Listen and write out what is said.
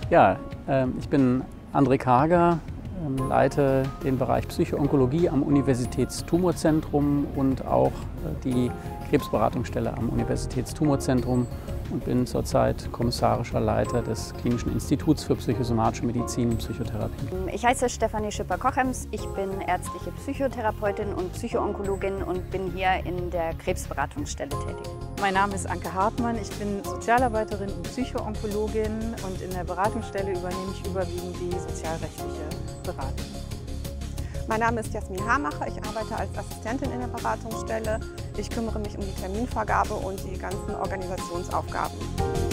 Ja, ich bin André Karger, leite den Bereich Psychoonkologie am Universitätstumorzentrum und auch die Krebsberatungsstelle am Universitätstumorzentrum und bin zurzeit kommissarischer Leiter des Klinischen Instituts für psychosomatische Medizin und Psychotherapie. Ich heiße Stefanie Schipper-Kochems, ich bin ärztliche Psychotherapeutin und Psychoonkologin und bin hier in der Krebsberatungsstelle tätig. Mein Name ist Anke Hartmann, ich bin Sozialarbeiterin und Psychoonkologin und in der Beratungsstelle übernehme ich überwiegend die sozialrechtliche Beratung. Mein Name ist Jasmin Hamacher, ich arbeite als Assistentin in der Beratungsstelle. Ich kümmere mich um die Terminvergabe und die ganzen Organisationsaufgaben.